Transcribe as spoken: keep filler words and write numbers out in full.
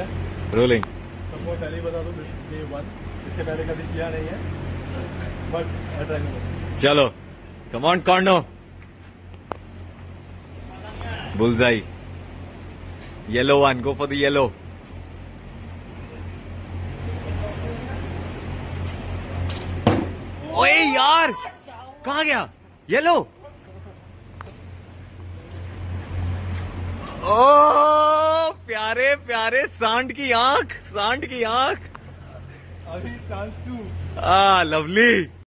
है रोलिंग। सबको पहले ही बता दूं, दिस इज डे वन, इससे पहले कभी किया नहीं है, but I try my best. चलो कम ऑन कॉर्नो, बुलजाई, yellow one, go for the yellow. ओए यार कहाँ गया येलो? ओ प्यारे प्यारे सांड की आंख, सांड की आंख। अभी चांस टू। Uh lovely.